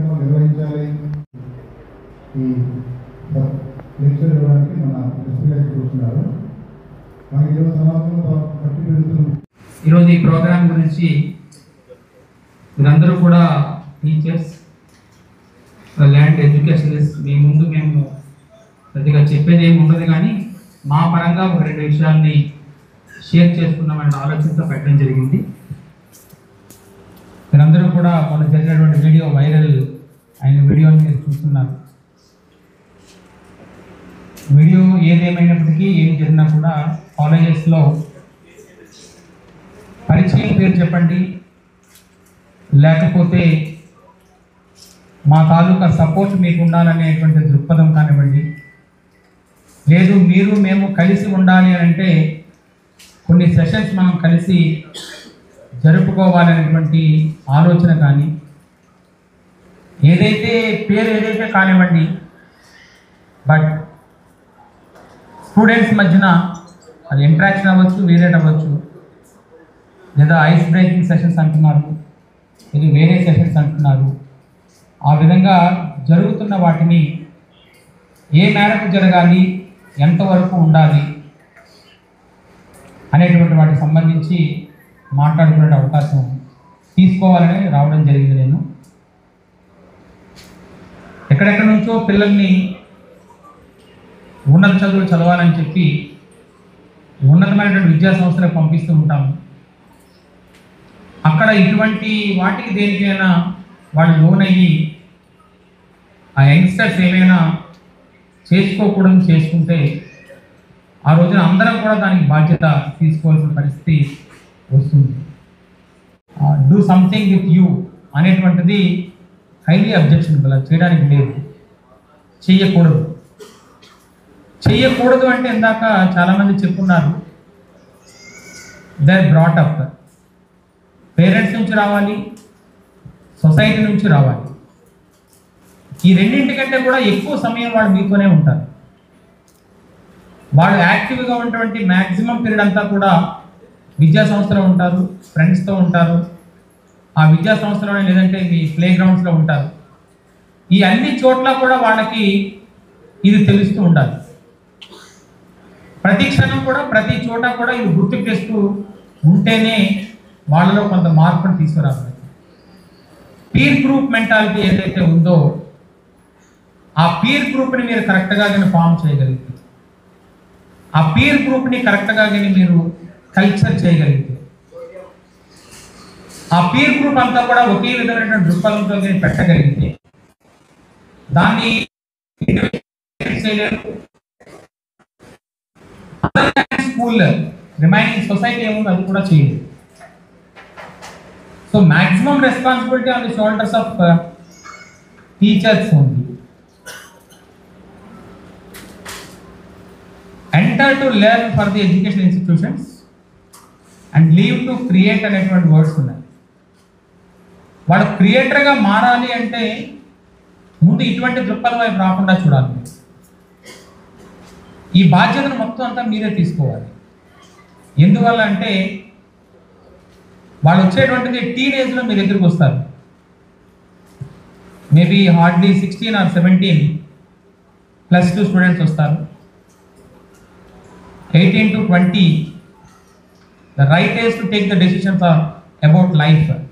కార్యక్రమాలు నిర్వహించాలి. ఈ లెక్చర్ ఇవ్వడానికి మన ఎస్పీ గారు కూర్చున్నారు. మనకి ఈరోజు సమాజంలో పట్టి పెడుతున్నారు. ఈరోజు ఈ ప్రోగ్రాం గురించి మీరందరూ కూడా టీచర్స్, ల్యాండ్ ఎడ్యుకేషనిస్ట్, మీ ముందు మేము పెద్దగా చెప్పేది ఏమి ఉండదు, కానీ మా పరంగా ఒక 2 విషయాల్ని షేర్ చేసుకున్నామనే ఆలోచనతో పెట్టడం జరిగింది. మీరందరూ కూడా మొన్న జరిగినటువంటి వీడియో వైరల్ అయిన వీడియోని మీరు చూస్తున్నారు. వీడియో ఏదేమైనప్పటికీ ఏం జరిగినా కూడా కాలేజెస్లో పరిచయం పేరు చెప్పండి, లేకపోతే మా తాలూకా సపోర్ట్ మీకు ఉండాలనేటువంటి దృక్పథం కానివ్వండి, లేదు మీరు మేము కలిసి ఉండాలి అని అంటే కొన్ని సెషన్స్ మనం కలిసి జరుపుకోవాలనేటువంటి ఆలోచన కానీ, ఏదైతే కానివ్వండి, బట్ స్టూడెంట్స్ మధ్యన అది ఇంట్రాక్షన్ అవ్వచ్చు, వేరేట్ అవ్వచ్చు, లేదా ఐస్ బ్రేకింగ్ సెషన్స్ అంటున్నారు, ఇది వేరే సెషన్స్ అంటున్నారు. ఆ విధంగా జరుగుతున్న వాటిని ఏ మేరకు జరగాలి, ఎంతవరకు ఉండాలి అనేటువంటి వాటికి సంబంధించి మాట్లాడుకునే అవకాశం తీసుకోవాలని రావడం జరిగింది. నేను ఎక్కడెక్కడి నుంచో పిల్లల్ని ఉన్నత చదువులు చదవాలని చెప్పి ఉన్నతమైనటువంటి విద్యా సంస్థలకు పంపిస్తూ ఉంటాము. అక్కడ ఇటువంటి వాటికి దేనికైనా వాళ్ళు లోనయ్యి ఆ యంగ్స్టర్స్ ఏమైనా చేసుకోకూడదు చేసుకుంటే ఆ రోజున అందరం కూడా దానికి బాధ్యత తీసుకోవాల్సిన పరిస్థితి వస్తుంది. డూ సంథింగ్ విత్ యూ అనేటువంటిది హైలీ అబ్జెక్షనబుల్. అది చేయడానికి లేదు, చెయ్యకూడదు అంటే ఇందాక చాలామంది చెప్పున్నారు, they are brought up. Parents నుంచి రావాలి, సొసైటీ నుంచి రావాలి. ఈ రెండింటికంటే కూడా ఎక్కువ సమయం వాళ్ళు మీతోనే ఉంటారు. వాళ్ళు యాక్టివ్గా ఉన్నటువంటి మ్యాక్సిమం పీరియడ్ అంతా కూడా విద్యా సంస్థలో ఉంటారు, ఫ్రెండ్స్తో ఉంటారు, ఆ విద్యా సంస్థలోనే లేదంటే మీ ప్లే గ్రౌండ్స్లో ఉంటారు. ఈ అన్ని చోట్ల కూడా వాళ్ళకి ఇది తెలుస్తూ ఉండాలి. ప్రతి క్షణం కూడా ప్రతి చోట కూడా ఇది గుర్తుకు తెస్తూ ఉంటేనే వాళ్ళలో కొంత మార్పును తీసుకురావాలి. పీర్ గ్రూప్ మెంటాలిటీ ఏదైతే ఉందో ఆ పీర్ గ్రూప్ని మీరు కరెక్ట్గా కానీ ఫామ్ చేయగలిగితే, ఆ పీర్ గ్రూప్ని కరెక్ట్గా కానీ మీరు కల్చర్ చేయగలిగితే, ఆ పీర్ గ్రూప్ అంతా కూడా ఒకే విధమైనటువంటి దృక్పథంతో కానీ పెట్టగలిగితే దాన్ని స్కూల్ రిమైనింగ్ సొసైటీ ఏముందో అది కూడా చేయలేదు. సో maximum responsibility on the shoulders of teachers only. Enter to learn for the education institutions and leave to create అనేటువంటి వర్డ్స్ ఉన్నాయి. వాడు క్రియేటర్గా మారాలి అంటే ముందు ఇటువంటి దృక్పథం వైపు రాకుండా చూడాలి. ఈ బాధ్యతను మొత్తం అంతా మీరే తీసుకోవాలి. ఎందువల్ల అంటే వాళ్ళు వచ్చేటువంటిది టీనేజ్లో మీ దగ్గరికి వస్తారు. మేబీ హార్డ్లీ 16 or 17 +2 స్టూడెంట్స్ వస్తారు. 18 to 20 the right age to take the decisions are about life.